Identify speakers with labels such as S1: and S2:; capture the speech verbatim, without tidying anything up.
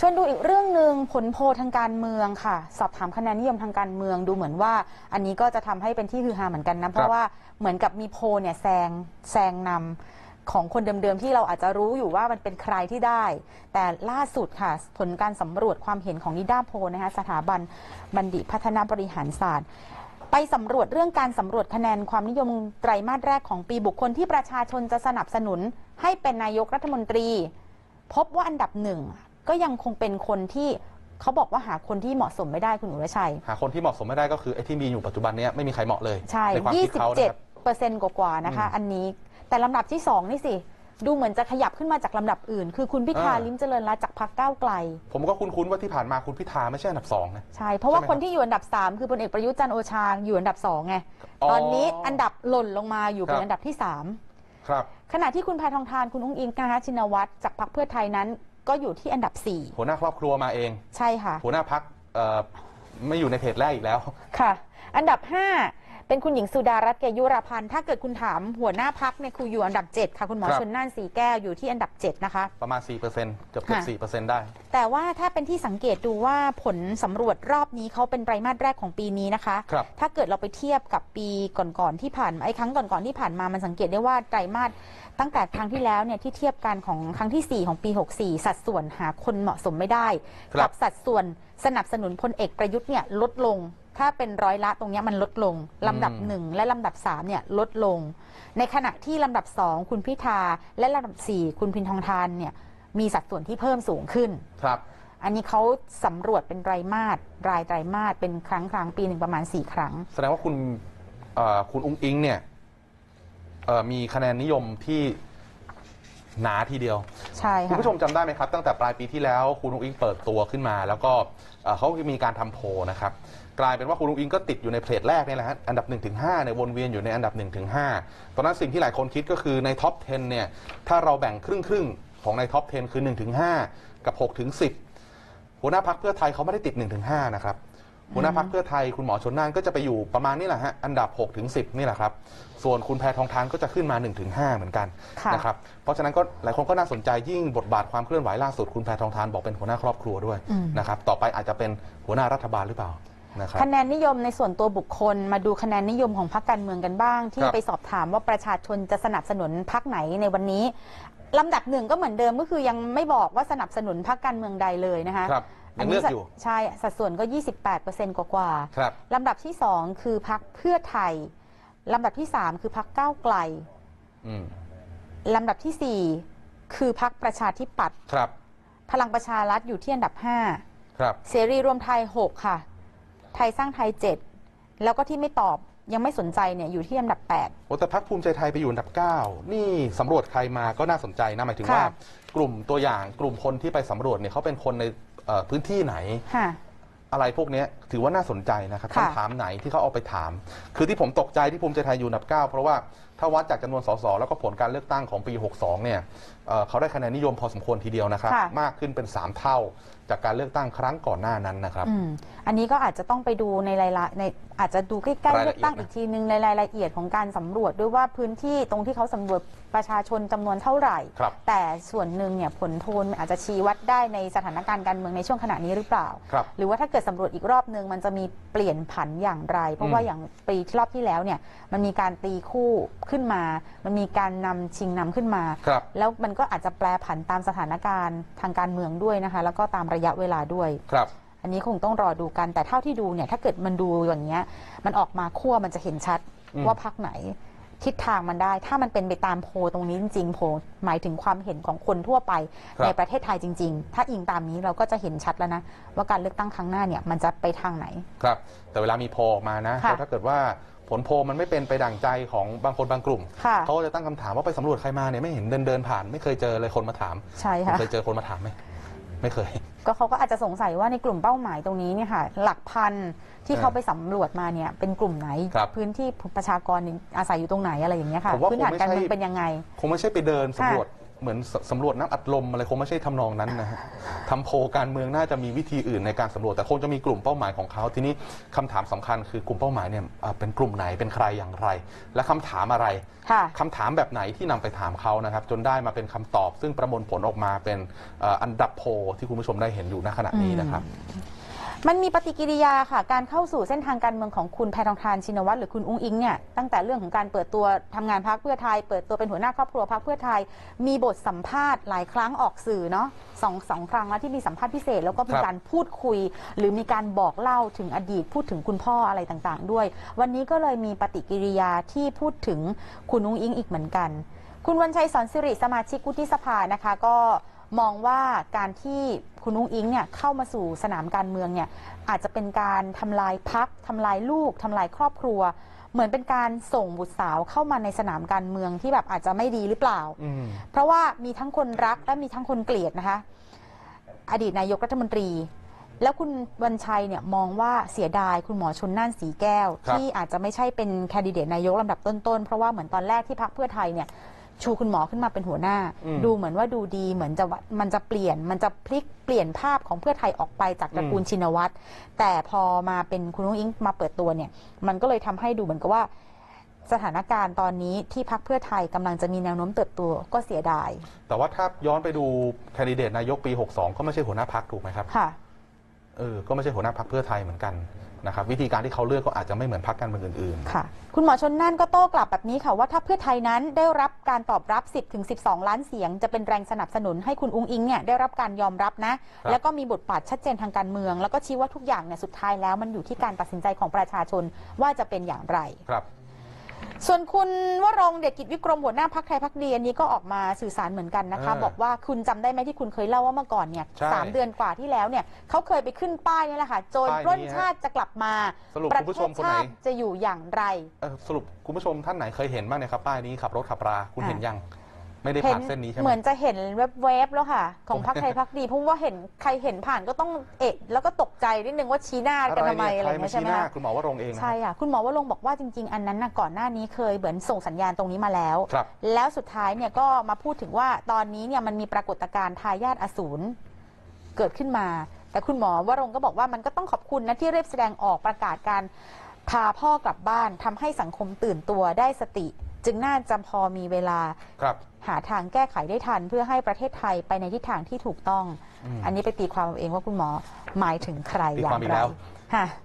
S1: ชวนดูอีกเรื่องหนึ่งผลโพลทางการเมืองค่ะสอบถามคะแนนนิยมทางการเมืองดูเหมือนว่าอันนี้ก็จะทำให้เป็นที่ฮือฮาเหมือนกันนะเพราะว่าเหมือนกับมีโพลเนี่ยแซงแซงนำของคนเดิมๆที่เราอาจจะรู้อยู่ว่ามันเป็นใครที่ได้แต่ล่าสุดค่ะผลการสำรวจความเห็นของนิด้าโพลนะคะสถาบันบัณฑิตพัฒนาบริหารศาสตร์ไปสำรวจเรื่องการสำรวจคะแนนความนิยมไตรมาสแรกของปีบุคคลที่ประชาชนจะสนับสนุนให้เป็นนายกรัฐมนตรีพบว่าอันดับหนึ่งก็ยังคงเป็นคนที่เขาบอกว่าหาคนที่เหมาะสมไม่ได้คุณอุรชัย
S2: หาคนที่เหมาะสมไม่ได้ก็คือไอ้ที่มีอยู่ปัจจุบันนี้ไม่มีใครเหมาะเลย
S1: ใช่ยี่สิบเจ็ดเปอร์เซ็นต์กว่าๆนะคะอันนี้แต่ลำดับที่สองนี่สิดูเหมือนจะขยับขึ้นมาจากลำดับอื่นคือคุณพิธาลิ้มเจริญรัตน์จากพรรคก้าวไกล
S2: ผมก็คุ้นๆว่าที่ผ่านมาคุณพิธาไม่ใช่อันดับสองนะ
S1: ใช่เพราะว่าคนที่อยู่อันดับสามคือพลเอกประยุทธ์จันทร์โอชาอยู่อันดับสองไงตอนนี้อันดับหล่นลงมาอยู่เป็นอันดับที่สาม
S2: ครับ
S1: ขณะที่คุณแพทองธารคุณอุ้งอิงนะคะชินวัตรจากพรรคเพื่อไทยนั้นก็อยู่ที่อันดับสี่
S2: หัวหน้าครอบครัวมาเอง
S1: ใช่ค่ะ
S2: หัวหน้าพรรคไม่อยู่ในเพจแรกอีกแล้ว
S1: ค่ะอันดับห้าเป็นคุณหญิงสุดารัตน์เกยุราพันธ์ถ้าเกิดคุณถามหัวหน้าพรรคเนี่ยคืออยู่อันดับเจ็ดค่ะคุณหมอชลน่านสีแก้วอยู่ที่อันดับเจ็ดนะคะ
S2: ประมาณ สี่เปอร์เซ็นต์ เกือบเกือบ สี่เปอร์เซ็นต์ ได้
S1: แต่ว่าถ้าเป็นที่สังเกตดูว่าผลสำรวจรอบนี้เขาเป็นไตรมาสแรกของปีนี้นะคะถ้าเกิดเราไปเทียบกับปีก่อนๆที่ผ่านไอ้ครั้งก่อนๆที่ผ่านมามันสังเกตได้ว่าไตรมาสตั้งแต่ครั้งที่แล้วเนี่ยที่เทียบกันของครั้งที่สี่ของปีหกสิบสี่สัดส่วนหาคนเหมาะสมไม่ได้กับสัดส่วนสนับสนุนพลเอกประยุทธ์เนี่ยลดลงถ้าเป็นร้อยละตรงนี้มันลดลงลำดับหนึ่งและลำดับสามเนี่ยลดลงในขณะที่ลำดับสองคุณพิธาและลำดับสี่คุณพินทองธารเนี่ยมีสัดส่วนที่เพิ่มสูงขึ้น
S2: ครับ
S1: อันนี้เขาสำรวจเป็นไตรมาสรายไตรมาสเป็นครั้งครั้งปีหนึ่งประมาณสี่ครั้ง
S2: แสดงว่าคุณคุณอุ้งอิงเนี่ยมีคะแนนนิยมที่หนาทีเดียว
S1: ใช่ค่ะ
S2: คุณผู้ชมจำได้ไหมครับตั้งแต่ปลายปีที่แล้วคุณอุ้งอิงเปิดตัวขึ้นมาแล้วก็เขามีการทำโพลนะครับกลายเป็นว่าคุณอุ้งอิงก็ติดอยู่ในเพจแรกนี่แหละฮะอันดับ หนึ่งถึงห้า เนี่ยวนเวียนอยู่ในอันดับ หนึ่งถึงห้า ตอนนั้นสิ่งที่หลายคนคิดก็คือในท็อปสิบเนี่ยถ้าเราแบ่งครึ่งครึ่งของในท็อปสิบคือ หนึ่งถึงห้า กับ หกถึงสิบ หัวหน้าพรรคเพื่อไทยเขาไม่ได้ติด หนึ่งถึงห้า นะครับหัวหน้าพรรคเพื่อไทยคุณหมอชลน่านก็จะไปอยู่ประมาณนี้แหละฮะอันดับ หกถึงสิบ นี่แหละครับส่วนคุณแพทองธารก็จะขึ้นมา หนึ่งถึงห้า เหมือนกันนะครับเพราะฉะนั้นก็หลายคนก็น่าสนใจยิ่งบทบาทความเคลื่อนไหวล่าสุดคุณแพทองธารบอกเป็นหัวหน้าครอบครัวด้วยนะครับต่อไปอาจจะเป็นหัวหน้ารัฐบาลหรือเปล่า
S1: คะแนนนิยมในส่วนตัวบุคคลมาดูคะแนนนิยมของพรรคการเมืองกันบ้างที่ไปสอบถามว่าประชาชนจะสนับสนุนพรรคไหนในวันนี้ลำดับหนึ่งก็เหมือนเดิมก็คือยังไม่บอกว่าสนับสนุนพรรคการเมืองใดเลยนะคะ
S2: อันนี้
S1: ใช่สัดส่วนก็ ยี่สิบแปดเปอร์เซ็นต์ กว่าๆลำดับที่สองคือพรรคเพื่อไทยลำดับที่สามคือพรรคก้าวไกลลำดับที่สี่คือพรรคประชาธิปัตย์พลังประชารัฐอยู่ที่อันดับห้าเสรีรวมไทยหกค่ะไทยสร้างไทยเจ็ดแล้วก็ที่ไม่ตอบยังไม่สนใจเนี่ยอยู่ที่อันดับแปด
S2: โอ้แต่พรรคภูมิใจไทยไปอยู่อันดับเก้านี่สำรวจใครมาก็น่าสนใจนะหมายถึงว่ากลุ่มตัวอย่างกลุ่มคนที่ไปสำรวจเนี่ยเขาเป็นคนในพื้นที่ไหนอะไรพวกนี้ถือว่าน่าสนใจนะครับคำถามไหนที่เขาเอาไปถามคือที่ผมตกใจที่ภูมิใจไทยอยู่อันดับเก้าเพราะว่าถ้าวัดจากจำนวนสสแล้วก็ผลการเลือกตั้งของปีหกสิบสองเนี่ยเขาได้คะแนนนิยมพอสมควรทีเดียวนะครับมากขึ้นเป็นสามเท่าจากการเลือกตั้งครั้งก่อนหน้านั้นนะครับ
S1: อันนี้ก็อาจจะต้องไปดูในรายละในอาจจะดูใกล้ๆเลือกตั้งอีกทีนึงในรายละเอียดของการสำรวจด้วยว่าพื้นที่ตรงที่เขาสำรวจประชาชนจำนวนเท่าไหร่แต่ส่วนหนึ่งเนี่ยผลโพลอาจจะชี้วัดได้ในสถานการณ์การเมืองในช่วงขณะนี้หรือเปล่าหรือว่าถ้าเกิดสำรวจอีกรอบนึงมันจะมีเปลี่ยนผันอย่างไรเพราะว่าอย่างปีที่รอบที่แล้วเนี่ยมันมีการตีคู่ขึ้นมามันมีการนำชิงนำขึ้นมาแล้วมันก็อาจจะแปรผันตามสถานการณ์ทางการเมืองด้วยนะคะแล้วก็ตามระยะเวลาด้วย
S2: ครับ
S1: อันนี้คงต้องรอดูกันแต่เท่าที่ดูเนี่ยถ้าเกิดมันดูอย่างเงี้ยมันออกมาขั้วมันจะเห็นชัดว่าพรรคไหนทิศทางมันได้ถ้ามันเป็นไปตามโพลตรงนี้จริงๆโพลหมายถึงความเห็นของคนทั่วไปในประเทศไทยจริงๆถ้าอิงตามนี้เราก็จะเห็นชัดแล้วนะว่าการเลือกตั้งครั้งหน้าเนี่ยมันจะไปทางไหน
S2: ครับแต่เวลามีโพลออกมานะถ้าเกิดว่าผลโพลมันไม่เป็นไปดั่งใจของบางคนบางกลุ่มเขาจะตั้งคำถามว่าไปสำรวจใครมาเนี่ยไม่เห็นเดินเดินผ่านไม่เคยเจอเลยคนมาถาม
S1: ใช่ค่ะ
S2: เคยเจอคนมาถามไหมไม่เคย
S1: ก็เขาก็อาจจะสงสัยว่าในกลุ่มเป้าหมายตรงนี้เนี่ยค่ะหลักพันที่เขาไปสำรวจมาเนี่ยเป็นกลุ่มไหนพื้นที่ประชากรอาศัยอยู่ตรงไหนอะไรอย่างเงี้ยค่ะพื้นฐานการเมืองเป็นยังไง
S2: คงไม่ใช่ไปเดินสำรวจเหมือนสสำรวจน้ำอัดลมอะไรคงไม่ใช่ทำนองนั้นนะฮะทำโพลการเมืองน่าจะมีวิธีอื่นในการสำรวจแต่คงจะมีกลุ่มเป้าหมายของเขาทีนี้คำถามสำคัญคือกลุ่มเป้าหมายเนี่ยอ่าเป็นกลุ่มไหนเป็นใครอย่างไร และคำถามอะไร
S1: ค่ะ
S2: คำถามแบบไหนที่นำไปถามเขานะครับจนได้มาเป็นคำตอบ ซึ่งประมวลผลออกมาเป็นเอ่ออันดับโพลที่คุณผู้ชมได้เห็นอยู่ณขณะนี้นะครับ
S1: มันมีปฏิกิริยาค่ะการเข้าสู่เส้นทางการเมืองของคุณแพทองธารชินวัตรหรือคุณอุ้งอิงเนี่ยตั้งแต่เรื่องของการเปิดตัวทำงานพรรคเพื่อไทยเปิดตัวเป็นหัวหน้าครอบครัวพรรคเพื่อไทยมีบทสัมภาษณ์หลายครั้งออกสื่อเนาะสองสองครั้งแล้วที่มีสัมภาษณ์พิเศษแล้วก็มีการพูดคุย หรือมีการบอกเล่าถึงอดีตพูดถึงคุณพ่ออะไรต่างๆด้วยวันนี้ก็เลยมีปฏิกิริยาที่พูดถึงคุณอุ้งอิงอีกเหมือนกันคุณวันชัยสอนสิริสมาชิกวุฒิสภานะคะก็มองว่าการที่คุณอุ้งอิงเนี่ยเข้ามาสู่สนามการเมืองเนี่ยอาจจะเป็นการทำลายพรรคทำลายลูกทำลายครอบครัวเหมือนเป็นการส่งบุตรสาวเข้ามาในสนามการเมืองที่แบบอาจจะไม่ดีหรือเปล่าเพราะว่ามีทั้งคนรักและมีทั้งคนเกลียดนะคะอดีตนายกรัฐมนตรีแล้วคุณวันชัยเนี่ยมองว่าเสียดายคุณหมอชลน่านสีแก้วที่อาจจะไม่ใช่เป็นแคนดิเดตนายกลำดับต้นๆเพราะว่าเหมือนตอนแรกที่พรรคเพื่อไทยเนี่ยชูคุณหมอขึ้นมาเป็นหัวหน้าดูเหมือนว่าดูดีเหมือนจะมันจะเปลี่ยนมันจะพลิกเปลี่ยนภาพของเพื่อไทยออกไปจากตระกูลชินวัตรแต่พอมาเป็นคุณอุ้งอิงมาเปิดตัวเนี่ยมันก็เลยทำให้ดูเหมือนกับว่าสถานการณ์ตอนนี้ที่พรรคเพื่อไทยกำลังจะมีแนวโน้มเติบโตก็เสียดาย
S2: แต่ว่าถ้าย้อนไปดูแคนดิเดตนายกปีหกสองก็ไม่ใช่หัวหน้าพรรคถูกไหมครับ
S1: ค่ะ
S2: เออก็ไม่ใช่หัวหน้าพรรคเพื่อไทยเหมือนกันนะครับวิธีการที่เขาเลือกก็อาจจะไม่เหมือนพรรคการเมืองอื่น
S1: ๆค่ะคุณหมอชลน่านก็โต้กลับแบบนี้ค่ะว่าถ้าเพื่อไทยนั้นได้รับการตอบรับ สิบถึงสิบสอง ล้านเสียงจะเป็นแรงสนับสนุนให้คุณอุ้งอิงเนี่ยได้รับการยอมรับนะแล้วก็มีบทบาทชัดเจนทางการเมืองแล้วก็ชี้ว่าทุกอย่างเนี่ยสุดท้ายแล้วมันอยู่ที่การตัดสินใจของประชาชนว่าจะเป็นอย่างไร
S2: ครับ
S1: ส่วนคุณวรงค์เดชกิจวิกรมหัวหน้าพรรคไทยพรรคดีอันนี้ก็ออกมาสื่อสารเหมือนกันนะคะบอกว่าคุณจำได้ไหมที่คุณเคยเล่าว่าเมื่อก่อนเนี่ยสามเดือนกว่าที่แล้วเนี่ยเขาเคยไปขึ้นป้ายนี่แหละค่ะโจรปล้นชาติจะกลับมาประเทศชาติจะอยู่อย่างไร
S2: สรุปคุณผู้ชมท่านไหนเคยเห็นบ้างเนี่ยครับป้ายนี้ขับรถขับราคุณเห็นยังไม่ได้ผ่านเส้นนี้ใช่ไหม
S1: เหมือนจะเห็นแวบๆแล้วค่ะของพรรคไทยพรรคดีเพราะว่าเห็นใครเห็นผ่านก็ต้องเอะแล้วก็ตกใจนิดนึงว่าชี้หน้ากันทำไมอะไรอย่างเงี้ยใช่ไหมคะ
S2: คุณหมอวรงค์เอง
S1: ใช่ค่ะคุณหมอวรงค์บอกว่าจริงๆอันนั้นก่อนหน้านี้เคยเหมือนส่งสัญญาณตรงนี้มาแล้วแล้วสุดท้ายเนี่ยก็มาพูดถึงว่าตอนนี้เนี่ยมันมีปรากฏการณ์ทายาทอสูรเกิดขึ้นมาแต่คุณหมอวรงค์ก็บอกว่ามันก็ต้องขอบคุณนะที่เรียบแสดงออกประกาศการพาพ่อกลับบ้านทำให้สังคมตื่นตัวได้สติจึงน่าจะพอมีเวลาหาทางแก้ไขได้ทันเพื่อให้ประเทศไทยไปในทิศทางที่ถูกต้อง อันนี้ไปตีความเองว่าคุณหมอหมายถึงใครอย่างไร